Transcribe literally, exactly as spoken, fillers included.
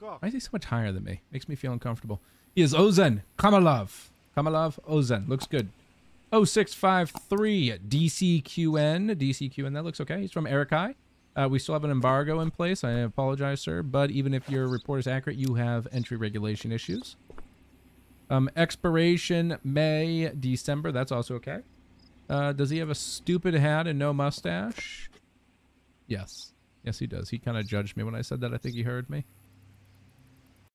Why is he so much higher than me? Makes me feel uncomfortable. He is Ozen. Kamalov. Kamalov Ozen. Looks good. oh six five three D C Q N. D C Q N. That looks okay. He's from Erikai. Uh, we still have an embargo in place. I apologize, sir. But even if your report is accurate, you have entry regulation issues. Um, expiration May, December. That's also okay. Uh, does he have a stupid hat and no mustache? Yes. Yes, he does. He kind of judged me when I said that. I think he heard me.